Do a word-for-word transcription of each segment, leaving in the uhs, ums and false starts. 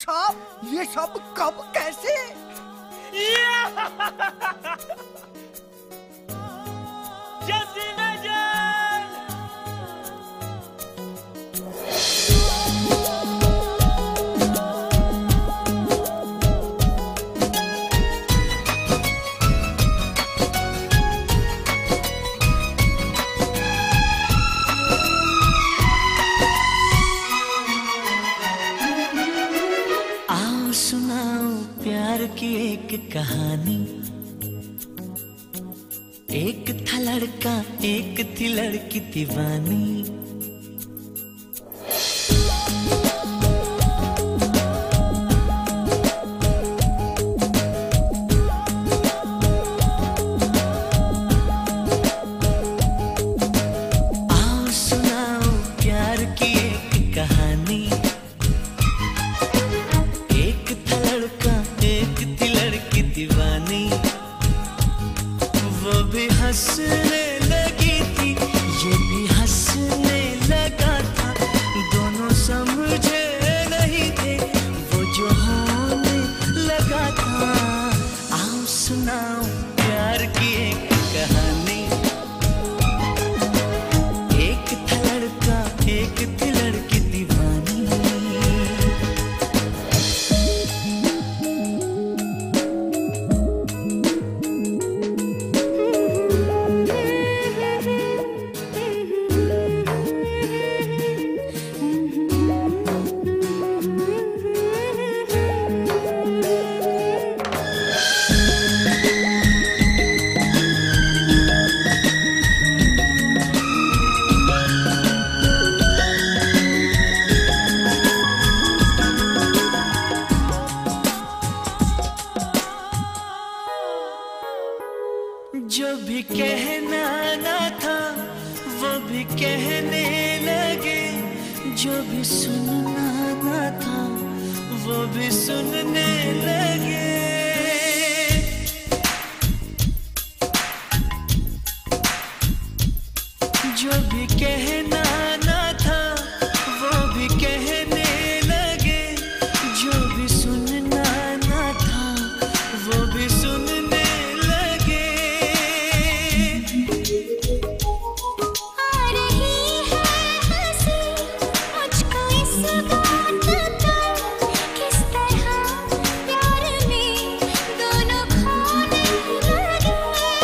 अच्छा, ये सब कब कैसे? जल्दी नजर। आओ सुनाओ प्यार की एक कहानी। एक था लड़का एक थी लड़की दीवानी। आओ सुनाओ प्यार की एक कहानी। एक था लड़का एक थी लड़की दीवानी। वो भी हंसने लगी थी ये भी हंसने लगा था। दोनों समझे नहीं थे वो जो होने लगा था। आओ सुनाओ प्यार की एक कहानी। एक था लड़का एक थी लड़की दीवानी। जो भी कहना ना था वो भी कहने लगे। जो भी सुनना ना था वो भी सुनने लगे। जो भी कहना ना था वो भी कहने लगे। जो भी सुनना ना था वो भी सुनने लगे। आ रही है हंसी मुझको इस बात का, किस तरह प्यार में दोनों खोने लगे।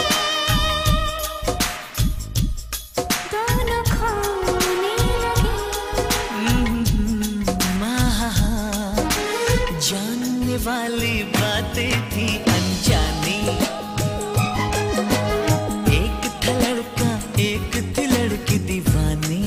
दोनों खोने लगे। जानने वाली बातें थी अनजानी। एक था लड़का एक थी लड़की दीवानी।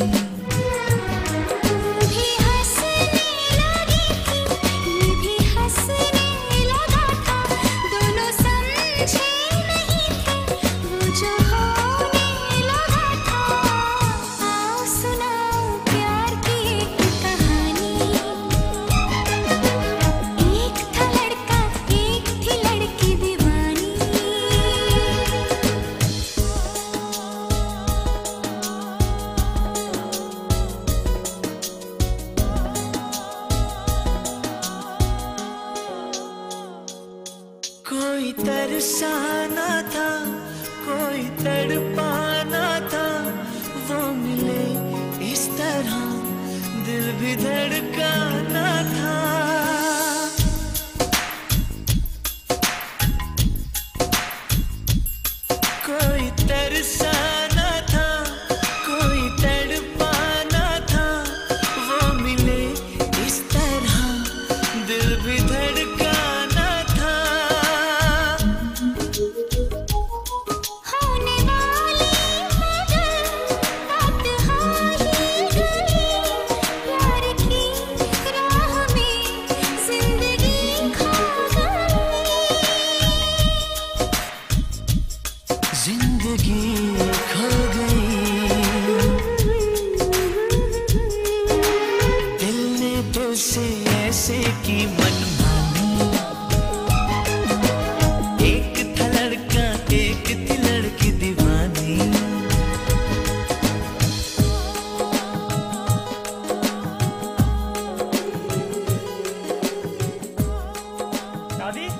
भी हंसने लगी थी ये भी हंसने लगा था। दोनों समझे नहीं थे वो जो होने लगा था। आओ सुनाओ प्यार की एक कहानी। एक था लड़का एक थी लड़की दीवानी। कोई तरसाना था कोई तड़पाना था। वो मिले इस तरह दिल भी धड़काना था। कोई तरसाना था कोई तड़पाना था। वो मिले इस तरह दिल भी धड़काना था। होने वाली मगर बात हो ही गई। प्यार की राह में जिंदगी खो गई। जिंदगी खो गई। दिल ने दिल से ऐसे की मनमानी। एक था लड़का एक थी लड़की दीवानी। शादी